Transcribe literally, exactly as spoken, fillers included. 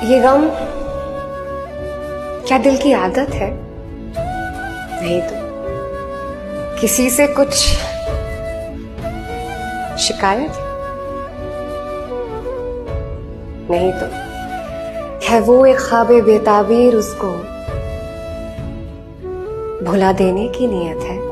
ये गम क्या दिल की आदत है? नहीं तो किसी से कुछ शिकायत? नहीं तो है वो एक ख्वाबे बेताबीर, उसको भुला देने की नीयत है।